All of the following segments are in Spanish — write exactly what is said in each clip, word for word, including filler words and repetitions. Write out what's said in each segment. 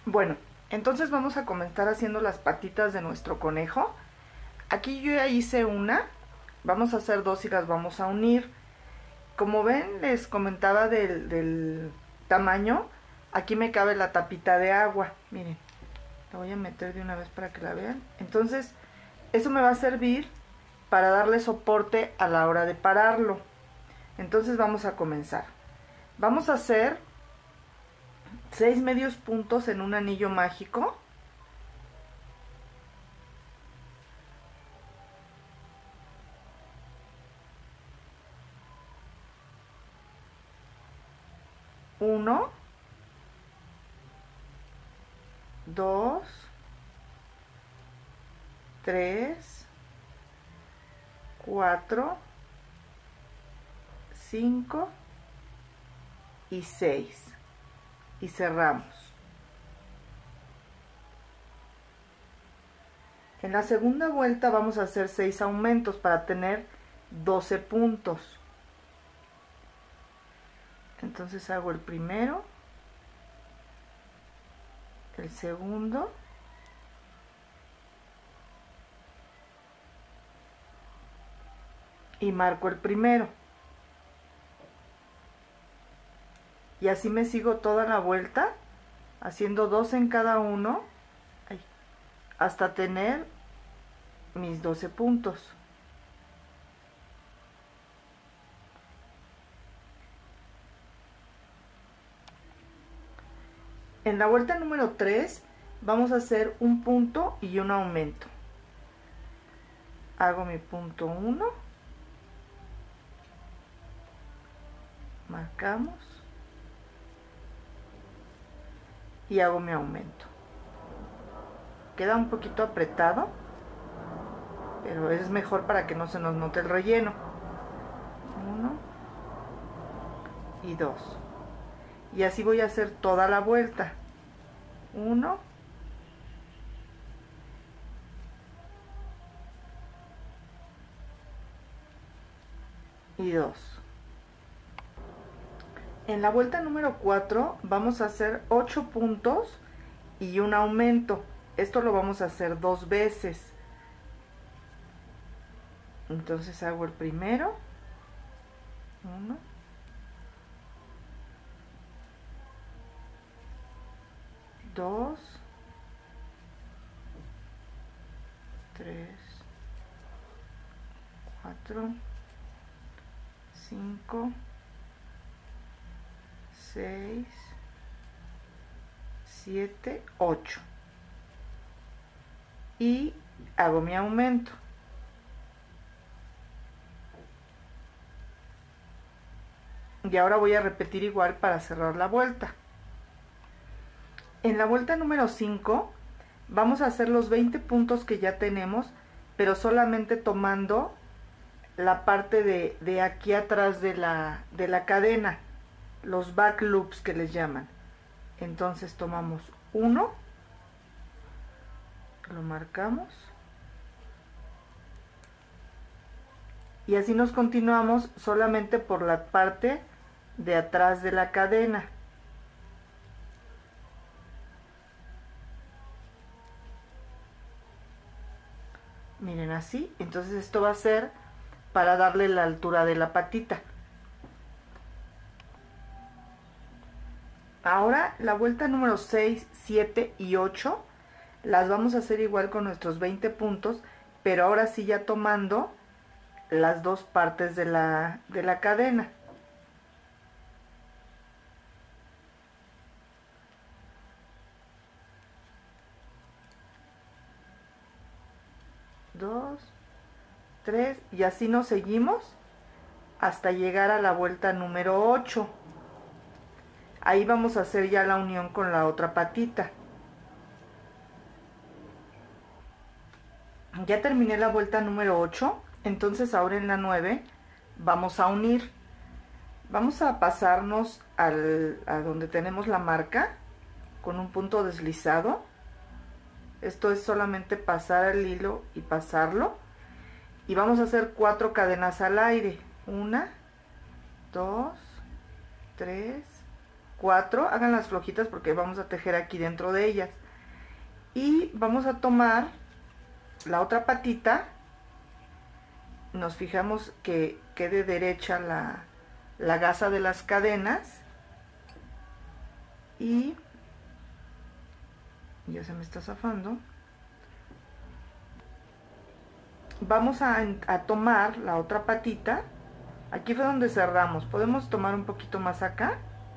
Bueno, entonces vamos a comenzar haciendo las patitas de nuestro conejo. Aquí yo ya hice una, vamos a hacer dos y las vamos a unir. Como ven, les comentaba del, del tamaño, aquí me cabe la tapita de agua, miren, la voy a meter de una vez para que la vean. Entonces, eso me va a servir para darle soporte a la hora de pararlo. Entonces vamos a comenzar. Vamos a hacer seis medios puntos en un anillo mágico. Uno, dos, tres, cuatro, cinco y seis. Y cerramos. En la segunda vuelta vamos a hacer seis aumentos para tener doce puntos. Entonces hago el primero, el segundo, y marco el primero. Y así me sigo toda la vuelta, haciendo dos en cada uno, hasta tener mis doce puntos. En la vuelta número tres vamos a hacer un punto y un aumento. Hago mi punto uno, marcamos y hago mi aumento. Queda un poquito apretado, pero es mejor para que no se nos note el relleno. Uno y dos. Y así voy a hacer toda la vuelta. Uno. Y dos. En la vuelta número cuatro vamos a hacer ocho puntos y un aumento. Esto lo vamos a hacer dos veces. Entonces hago el primero. Uno. Dos. Tres. Cuatro. Cinco. Seis. Siete. Ocho. Y hago mi aumento. Y ahora voy a repetir igual para cerrar la vuelta. En la vuelta número cinco vamos a hacer los veinte puntos que ya tenemos, pero solamente tomando la parte de, de aquí atrás de la, de la cadena, los back loops que les llaman. Entonces tomamos uno, lo marcamos y así nos continuamos solamente por la parte de atrás de la cadena. Miren, así. Entonces esto va a ser para darle la altura de la patita. Ahora la vuelta número seis, siete y ocho las vamos a hacer igual con nuestros veinte puntos, pero ahora sí ya tomando las dos partes de la, de la cadena. Dos, tres, y así nos seguimos hasta llegar a la vuelta número ocho. Ahí vamos a hacer ya la unión con la otra patita. Ya terminé la vuelta número ocho, entonces ahora en la nueve vamos a unir. Vamos a pasarnos al, a donde tenemos la marca con un punto deslizado. Esto es solamente pasar el hilo y pasarlo. Y vamos a hacer cuatro cadenas al aire. Una, dos, tres, cuatro, háganlas flojitas porque vamos a tejer aquí dentro de ellas. Y vamos a tomar la otra patita, nos fijamos que quede derecha la, la gasa de las cadenas y ya se me está zafando. Vamos a, a tomar la otra patita, aquí fue donde cerramos, podemos tomar un poquito más acá,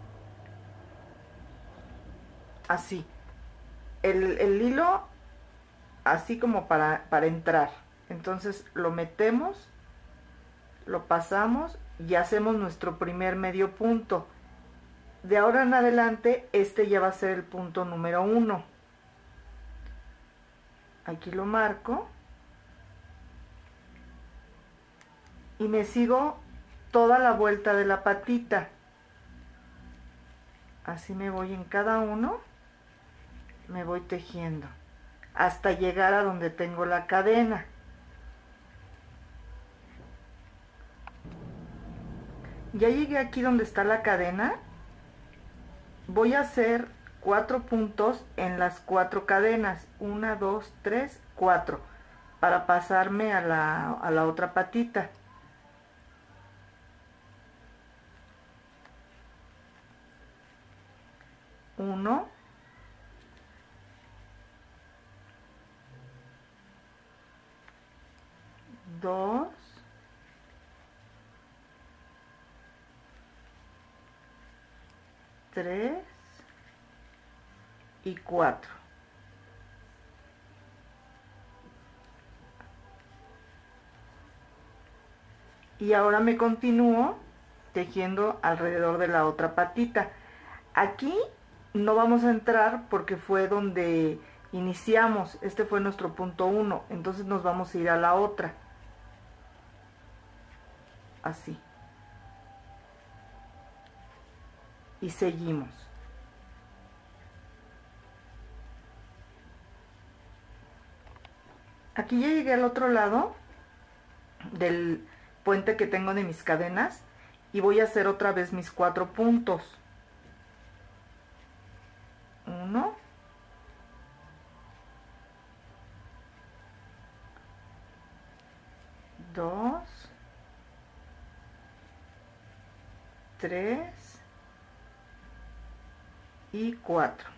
así, el, el hilo así como para, para entrar, entonces lo metemos, lo pasamos y hacemos nuestro primer medio punto. De ahora en adelante este ya va a ser el punto número uno. Aquí lo marco y me sigo toda la vuelta de la patita, así me voy en cada uno, me voy tejiendo hasta llegar a donde tengo la cadena. Ya llegué aquí donde está la cadena, voy a hacer cuatro puntos en las cuatro cadenas, una, dos, tres, cuatro, para pasarme a la, a la otra patita. Uno, dos, tres y cuatro. Y ahora me continúo tejiendo alrededor de la otra patita. Aquí no vamos a entrar porque fue donde iniciamos, este fue nuestro punto uno, entonces nos vamos a ir a la otra, así, y seguimos. Aquí ya llegué al otro lado del puente que tengo de mis cadenas y voy a hacer otra vez mis cuatro puntos. Uno, dos, tres y cuatro.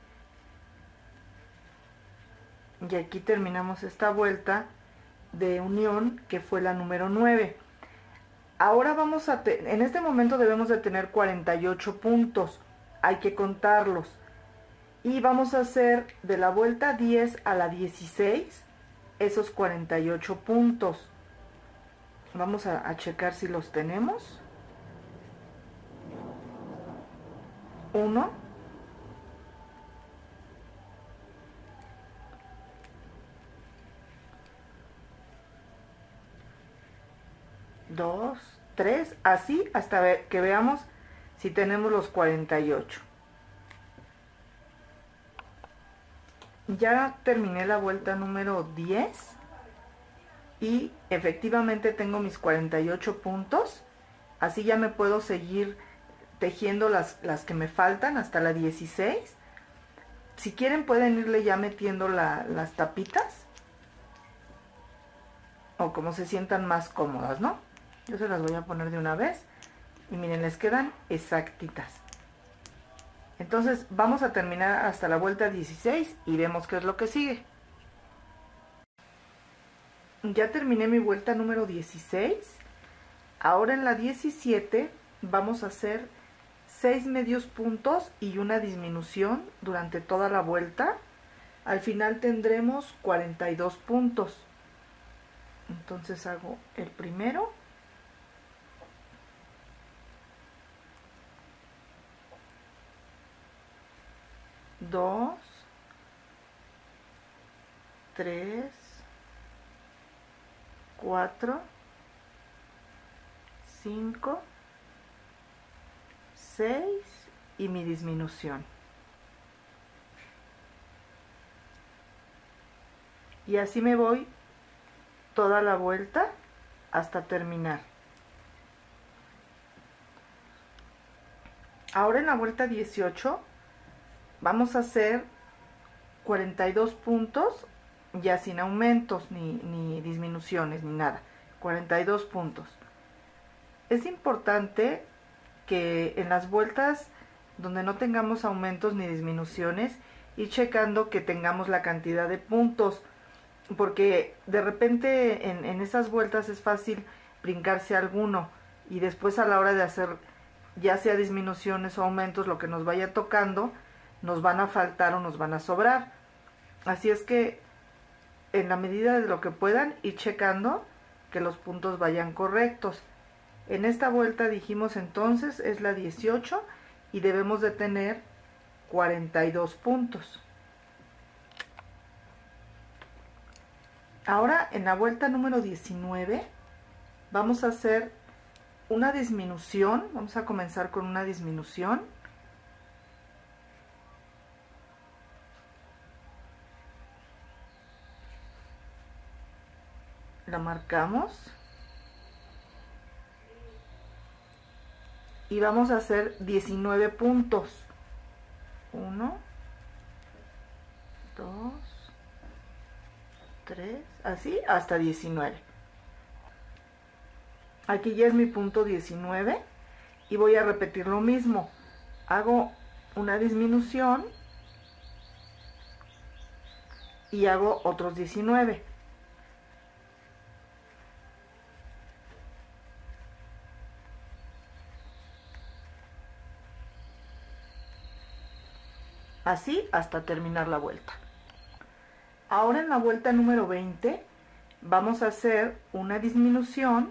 Y aquí terminamos esta vuelta de unión que fue la número nueve. Ahora vamos a, en este momento debemos de tener cuarenta y ocho puntos, hay que contarlos. Y vamos a hacer de la vuelta diez a la dieciséis esos cuarenta y ocho puntos. Vamos a, a checar si los tenemos. Uno, dos, tres, así hasta ver, que veamos si tenemos los cuarenta y ocho. Ya terminé la vuelta número diez y efectivamente tengo mis cuarenta y ocho puntos, así ya me puedo seguir tejiendo las, las que me faltan hasta la dieciséis. Si quieren pueden irle ya metiendo la, las tapitas o como se sientan más cómodas, ¿no? Yo se las voy a poner de una vez y miren, les quedan exactitas. Entonces vamos a terminar hasta la vuelta dieciséis y vemos qué es lo que sigue. Ya terminé mi vuelta número dieciséis. Ahora en la diecisiete vamos a hacer seis medios puntos y una disminución durante toda la vuelta. Al final tendremos cuarenta y dos puntos. Entonces hago el primero. Dos, tres, cuatro, cinco, seis y mi disminución. Y así me voy toda la vuelta hasta terminar. Ahora en la vuelta dieciocho vamos a hacer cuarenta y dos puntos, ya sin aumentos ni, ni disminuciones ni nada, cuarenta y dos puntos. Es importante que en las vueltas donde no tengamos aumentos ni disminuciones, ir checando que tengamos la cantidad de puntos, porque de repente en, en esas vueltas es fácil brincarse alguno y después a la hora de hacer ya sea disminuciones o aumentos, lo que nos vaya tocando, nos van a faltar o nos van a sobrar. Así es que en la medida de lo que puedan, ir checando que los puntos vayan correctos. En esta vuelta dijimos entonces es la dieciocho y debemos de tener cuarenta y dos puntos. Ahora en la vuelta número diecinueve vamos a hacer una disminución, vamos a comenzar con una disminución. La marcamos. Y vamos a hacer diecinueve puntos. uno, dos, tres, así hasta diecinueve. Aquí ya es mi punto diecinueve y voy a repetir lo mismo. Hago una disminución y hago otros diecinueve. Así hasta terminar la vuelta. Ahora en la vuelta número veinte vamos a hacer una disminución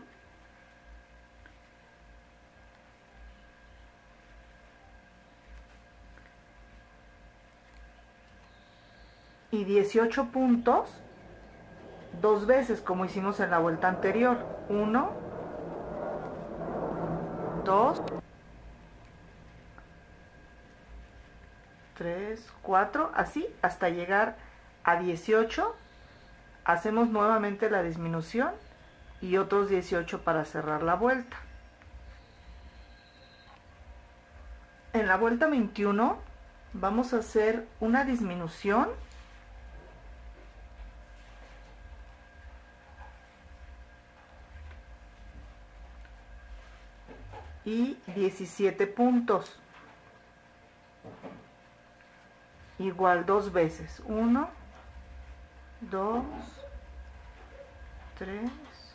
y dieciocho puntos dos veces como hicimos en la vuelta anterior. uno, dos, tres, cuatro, así hasta llegar a dieciocho. Hacemos nuevamente la disminución y otros dieciocho para cerrar la vuelta. En la vuelta veintiuno vamos a hacer una disminución y diecisiete puntos. Igual dos veces. uno, dos, tres,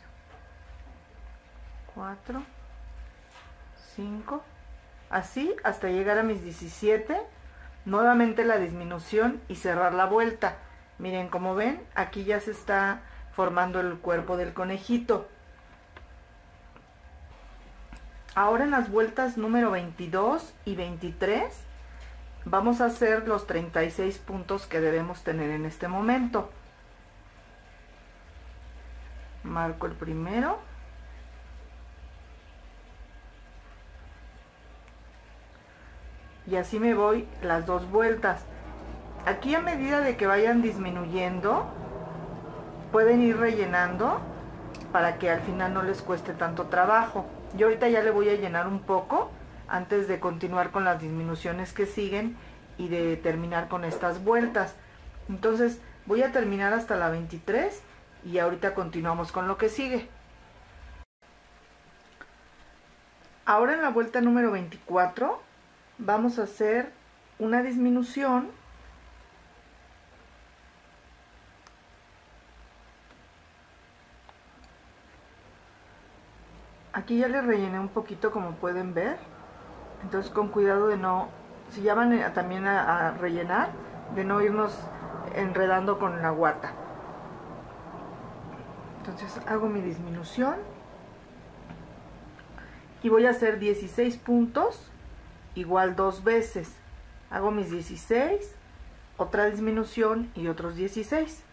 cuatro, cinco. Así hasta llegar a mis diecisiete. Nuevamente la disminución y cerrar la vuelta. Miren, como ven, aquí ya se está formando el cuerpo del conejito. Ahora en las vueltas número veintidós y veintitrés vamos a hacer los treinta y seis puntos que debemos tener en este momento. Marco el primero. Y así me voy las dos vueltas. Aquí a medida de que vayan disminuyendo, pueden ir rellenando para que al final no les cueste tanto trabajo. Yo ahorita ya le voy a llenar un poco antes de continuar con las disminuciones que siguen y de terminar con estas vueltas. Entonces voy a terminar hasta la veintitrés y ahorita continuamos con lo que sigue. Ahora en la vuelta número veinticuatro vamos a hacer una disminución aquí ya le rellené un poquito, como pueden ver. Entonces con cuidado de no, si ya van a, también a, a rellenar, de no irnos enredando con la guata. Entonces hago mi disminución y voy a hacer dieciséis puntos igual dos veces. Hago mis dieciséis, otra disminución y otros dieciséis.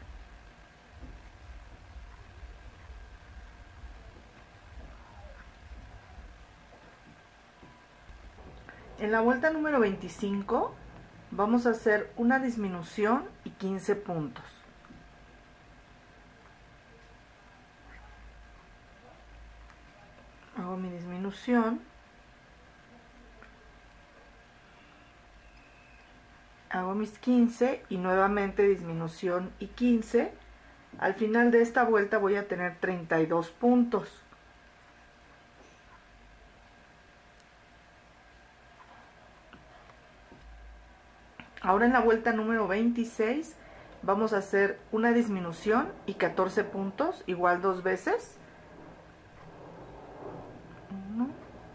En la vuelta número veinticinco vamos a hacer una disminución y quince puntos. Hago mi disminución hago mis quince y nuevamente disminución y quince. Al final de esta vuelta voy a tener treinta y dos puntos. Ahora en la vuelta número veintiséis vamos a hacer una disminución y catorce puntos, igual dos veces. Uno.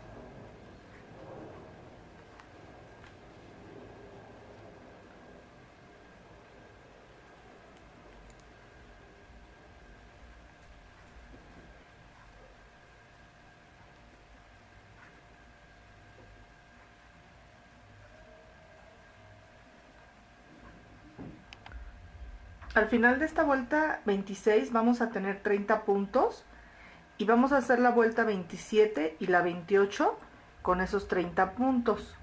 Al final de esta vuelta veintiséis vamos a tener treinta puntos y vamos a hacer la vuelta veintisiete y la veintiocho con esos treinta puntos.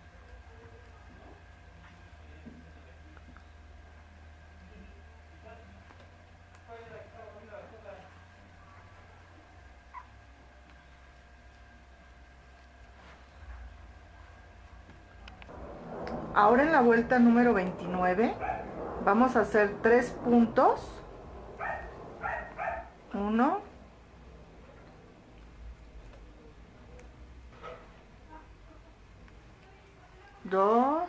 Ahora en la vuelta número veintinueve vamos a hacer tres puntos, uno, dos,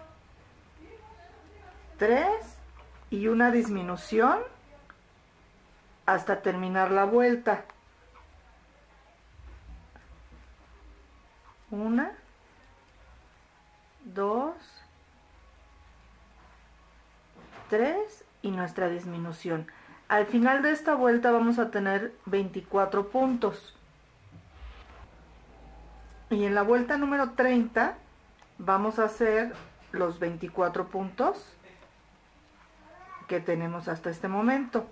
tres y una disminución hasta terminar la vuelta. Una, dos, tres y nuestra disminución. Al final de esta vuelta vamos a tener veinticuatro puntos. Y en la vuelta número treinta vamos a hacer los veinticuatro puntos que tenemos hasta este momento.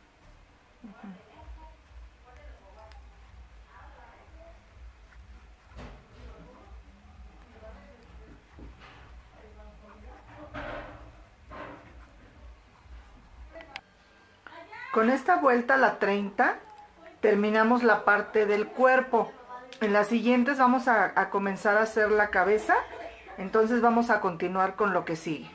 Con esta vuelta, la treinta, terminamos la parte del cuerpo. En las siguientes vamos a, a comenzar a hacer la cabeza, entonces vamos a continuar con lo que sigue.